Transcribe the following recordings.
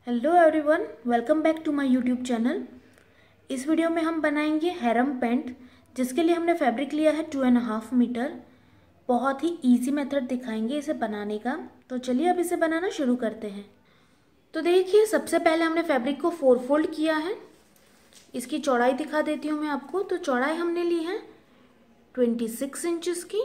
Hello everyone, welcome back to my YouTube channel. इस video में हम बनाएंगे हैरम पैंट, जिसके लिए हमने फैब्रिक लिया है 2.5 मीटर। बहुत ही इजी मेथड दिखाएंगे इसे बनाने का। तो चलिए अब इसे बनाना शुरू करते हैं। तो देखिए, सबसे पहले हमने फैब्रिक को 4 फोल्ड किया है। इसकी चौड़ाई दिखा देती हूँ मैं आपको। तो चौड़ाई हमने ली है 26 इंचेस की।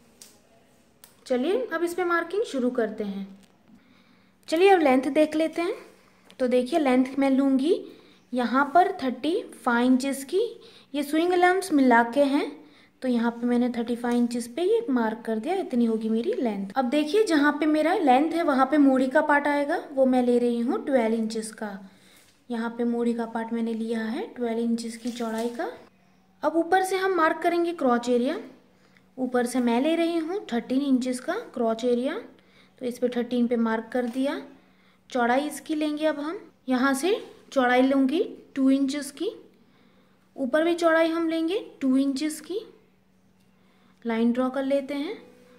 चलिए अब इस पर मार्किंग शुरू करते हैं। चलिए अब लेंथ देख लेते हैं। तो देखिए, लेंथ मैं लूँगी यहाँ पर 35 इंचेस की। ये स्विंग अलाउंस मिला के हैं, तो यहाँ पे मैंने 35 इंचेस पे ये मार्क कर दिया। इतनी होगी मेरी लेंथ। अब देखिए, जहाँ पे मेरा लेंथ है वहाँ पे मोड़ी का पार्ट आएगा, वो मैं ले रही हूँ 12 इंचेस का। यहाँ पे मोड़ी का पार्ट मैंने लिया है 12 इंचेस की चौड़ाई का। अब ऊपर से हम मार्क करेंगे क्रॉच एरिया। ऊपर से मैं ले रही हूँ 13 इंचेस का क्रॉच एरिया, तो इस पे 13 पे मार्क कर दिया। चौड़ाई इसकी लेंगे अब हम यहाँ से चौड़ाई लूँगी 2 इंचेस की। ऊपर भी चौड़ाई हम लेंगे 2 इंचेस की। लाइन ड्रॉ कर लेते हैं।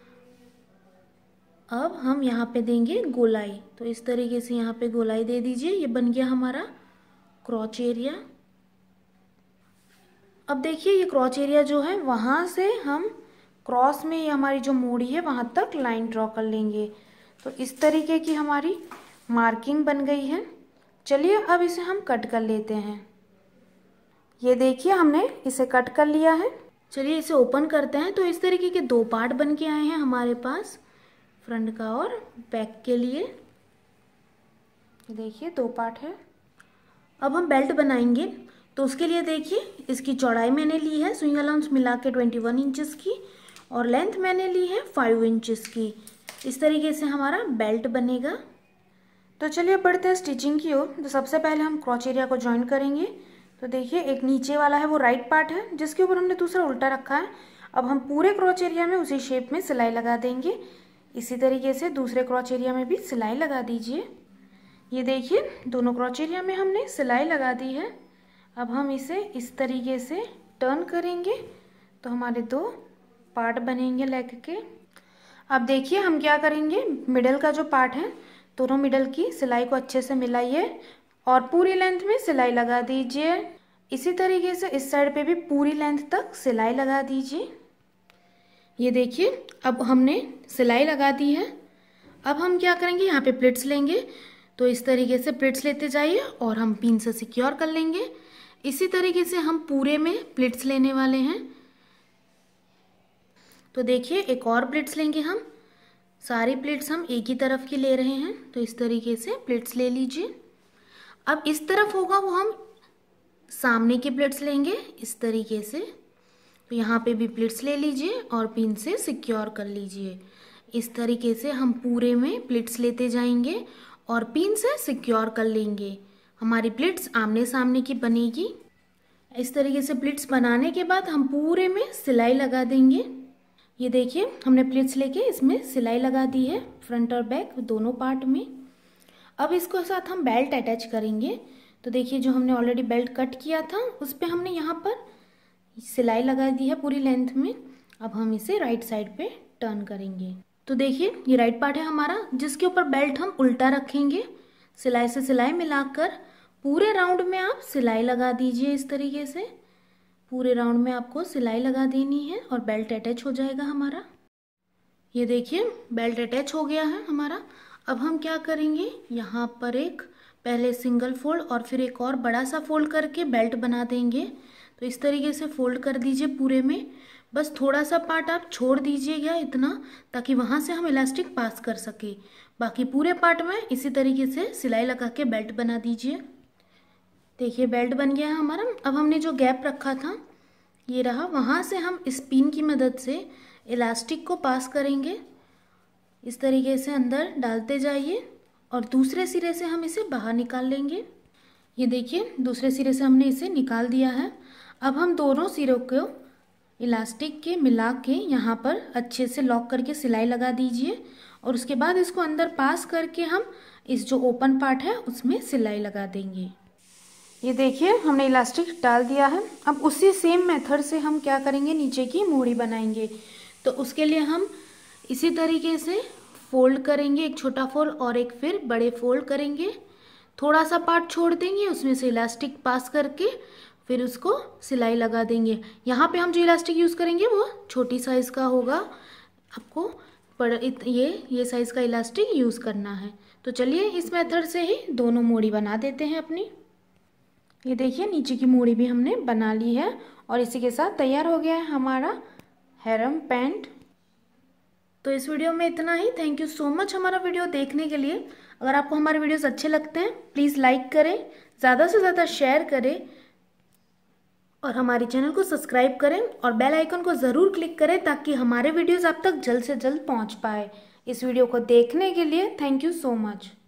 अब हम यहाँ पे देंगे गोलाई, तो इस तरीके से यहाँ पे गोलाई दे दीजिए। ये बन गया हमारा क्रॉच एरिया। अब देखिए, ये क्रॉच एरिया जो है वहाँ से हम क्रॉस में ये हमारी जो मोड़ी है वहाँ तक लाइन ड्रॉ कर लेंगे। तो इस तरीके की हमारी मार्किंग बन गई है। चलिए अब इसे हम कट कर लेते हैं। ये देखिए, हमने इसे कट कर लिया है। चलिए इसे ओपन करते हैं। तो इस तरीके के 2 पार्ट बन के आए हैं हमारे पास, फ्रंट का और बैक के लिए। ये देखिए 2 पार्ट है। अब हम बेल्ट बनाएंगे। तो उसके लिए देखिए, इसकी चौड़ाई मैंने ली है स्विंग अलाउंस मिला के 21 इंचेस की, और लेंथ मैंने ली है 5 इंचेस की। इस तरीके से हमारा बेल्ट बनेगा। तो चलिए बढ़ते हैं स्टिचिंग की ओर। तो सबसे पहले हम क्रॉच एरिया को ज्वाइन करेंगे। तो देखिए, एक नीचे वाला है वो राइट पार्ट है, जिसके ऊपर हमने दूसरा उल्टा रखा है। अब हम पूरे क्रॉच एरिया में उसी शेप में सिलाई लगा देंगे। इसी तरीके से दूसरे क्रॉच एरिया में भी सिलाई लगा दीजिए। ये देखिए, दोनों क्रॉच एरिया में हमने सिलाई लगा दी है। अब हम इसे इस तरीके से टर्न करेंगे, तो हमारे 2 पार्ट बनेंगे लेग के। अब देखिए, हम क्या करेंगे, मिडल का जो पार्ट है, दोनों मिडल की सिलाई को अच्छे से मिलाइए और पूरी लेंथ में सिलाई लगा दीजिए। इसी तरीके से इस साइड पे भी पूरी लेंथ तक सिलाई लगा दीजिए। ये देखिए, अब हमने सिलाई लगा दी है। अब हम क्या करेंगे, यहाँ पे प्लिट्स लेंगे। तो इस तरीके से प्लिट्स लेते जाइए और हम पिन से सिक्योर कर लेंगे। इसी तरीके से हम पूरे में प्लिट्स लेने वाले हैं। तो देखिए, एक और प्लिट्स लेंगे हम। सारी प्लेट्स हम एक ही तरफ की ले रहे हैं, तो इस तरीके से प्लेट्स ले लीजिए। अब इस तरफ होगा वो हम सामने की प्लेट्स लेंगे इस तरीके से। तो यहाँ पे भी प्लेट्स ले लीजिए और पिन से सिक्योर कर लीजिए। इस तरीके से हम पूरे में प्लेट्स लेते जाएंगे और पिन से सिक्योर कर लेंगे। हमारी प्लेट्स आमने सामने की बनेगी। इस तरीके से प्लेट्स बनाने के बाद हम पूरे में सिलाई लगा देंगे। ये देखिए, हमने प्लेट्स लेके इसमें सिलाई लगा दी है, फ्रंट और बैक दोनों पार्ट में। अब इसको साथ हम बेल्ट अटैच करेंगे। तो देखिए, जो हमने ऑलरेडी बेल्ट कट किया था उस पे हमने यहाँ पर सिलाई लगा दी है पूरी लेंथ में। अब हम इसे राइट साइड पे टर्न करेंगे। तो देखिए, ये राइट पार्ट है हमारा, जिसके ऊपर बेल्ट हम उल्टा रखेंगे। सिलाई से सिलाई मिलाकर पूरे राउंड में आप सिलाई लगा दीजिए। इस तरीके से पूरे राउंड में आपको सिलाई लगा देनी है और बेल्ट अटैच हो जाएगा हमारा। ये देखिए, बेल्ट अटैच हो गया है हमारा। अब हम क्या करेंगे, यहाँ पर एक पहले सिंगल फोल्ड और फिर एक और बड़ा सा फोल्ड करके बेल्ट बना देंगे। तो इस तरीके से फोल्ड कर दीजिए पूरे में। बस थोड़ा सा पार्ट आप छोड़ दीजिएगा इतना, ताकि वहाँ से हम इलास्टिक पास कर सके। बाकी पूरे पार्ट में इसी तरीके से सिलाई लगा के बेल्ट बना दीजिए। देखिए, बेल्ट बन गया है हमारा। अब हमने जो गैप रखा था ये रहा, वहाँ से हम इस पिन की मदद से इलास्टिक को पास करेंगे। इस तरीके से अंदर डालते जाइए और दूसरे सिरे से हम इसे बाहर निकाल लेंगे। ये देखिए, दूसरे सिरे से हमने इसे निकाल दिया है। अब हम दोनों सिरों को इलास्टिक के मिला के यहाँ पर अच्छे से लॉक करके सिलाई लगा दीजिए, और उसके बाद इसको अंदर पास करके हम इस जो ओपन पार्ट है उसमें सिलाई लगा देंगे। ये देखिए, हमने इलास्टिक डाल दिया है। अब उसी सेम मेथड से हम क्या करेंगे, नीचे की मोड़ी बनाएंगे। तो उसके लिए हम इसी तरीके से फोल्ड करेंगे, एक छोटा फोल्ड और एक फिर बड़े फोल्ड करेंगे। थोड़ा सा पार्ट छोड़ देंगे, उसमें से इलास्टिक पास करके फिर उसको सिलाई लगा देंगे। यहाँ पे हम जो इलास्टिक यूज़ करेंगे वो छोटी साइज़ का होगा, आपको ये साइज़ का इलास्टिक यूज़ करना है। तो चलिए इस मेथड से ही दोनों मोड़ी बना देते हैं अपनी। ये देखिए नीचे की मोड़ी भी हमने बना ली है और इसी के साथ तैयार हो गया है हमारा हैरम पैंट। तो इस वीडियो में इतना ही। थैंक यू सो मच हमारा वीडियो देखने के लिए। अगर आपको हमारे वीडियोस अच्छे लगते हैं प्लीज़ लाइक करें, ज़्यादा से ज़्यादा शेयर करें और हमारे चैनल को सब्सक्राइब करें और बेल आइकन को ज़रूर क्लिक करें ताकि हमारे वीडियोस आप तक जल्द से जल्द पहुंच पाए। इस वीडियो को देखने के लिए थैंक यू सो मच।